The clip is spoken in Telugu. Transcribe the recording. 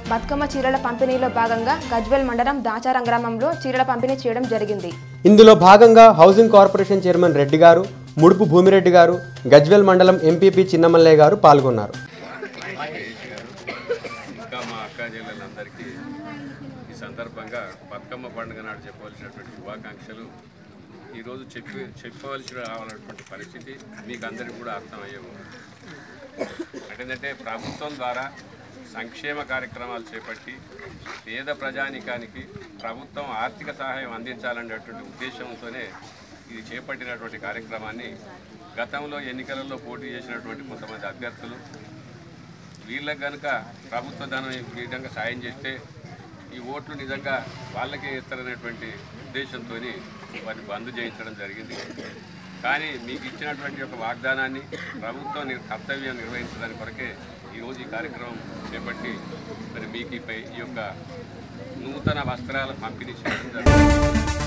బతుకమ్మ చీరల పంపిణీలో భాగంగా గజ్వేల్ మండలం దాచారం గ్రామంలో చీరల పంపిణీ చేయడం జరిగింది. ఇందులో భాగంగా హౌసింగ్ కార్పొరేషన్ చైర్మన్ రెడ్డి గారు, ముడుపు భూమిరెడ్డి గారు, గజ్వేల్ మండలం ఎంపీపీ చిన్నమల్లయ్య గారు పాల్గొన్నారు. ఈ సందర్భంగా బతుకమ్మ పండుగ నాడు చెప్పవలసినటువంటి శుభాకాంక్షలు ఈరోజు చెప్పవలసి రావాలన్నటువంటి పరిస్థితి మీకు అందరికీ కూడా అర్థమయ్యేవు. ఏంటంటే ప్రభుత్వం ద్వారా సంక్షేమ కార్యక్రమాలు చేపట్టి పేద ప్రజానికానికి ప్రభుత్వం ఆర్థిక సహాయం అందించాలనేటువంటి ఉద్దేశంతోనే ఇది చేపట్టినటువంటి కార్యక్రమాన్ని గతంలో ఎన్నికలలో పోటీ చేసినటువంటి కొంతమంది అభ్యర్థులు వీళ్ళకి కనుక ప్రభుత్వ ధనం ఈ విధంగా సాయం చేస్తే ఈ ఓట్లు నిజంగా వాళ్ళకే ఇస్తారనేటువంటి ఉద్దేశంతో వారిని బంద్ చేయించడం జరిగింది. కానీ మీకు ఇచ్చినటువంటి యొక్క వాగ్దానాన్ని ప్రభుత్వం కర్తవ్యం నిర్వహించడానికి కొరకే ఈరోజు ఈ కార్యక్రమం చేపట్టి మరి మీకు ఈ యొక్క నూతన వస్త్రాల పంపిణీ చేయడం జరుగుతుంది.